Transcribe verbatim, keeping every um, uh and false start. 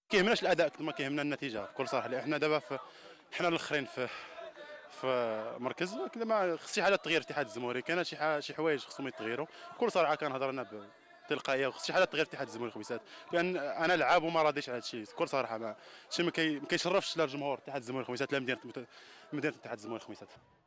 كيهمناش الاداء قد ما كيهمنا النتيجه بكل صراحه، لان حنا دابا في حنا الاخرين في في مركز، ولكن ما خص شي حاجه تغير الاتحاد الجمهوري. كاين شي حاجه شي حوايج خصهم يتغيروا بكل صراحه، كنهضر انا بتلقائيه، وخص شي حاجه تغير الاتحاد الجمهوري الخميسات، لان انا لعاب وما راضيش على هذا الشيء بكل صراحه. ما شي ما كي- ما كيشرفش لا الجمهور الاتحاد الجمهوري الخميسات لا مدينه مدينه الاتحاد الجمهوري الخميسات.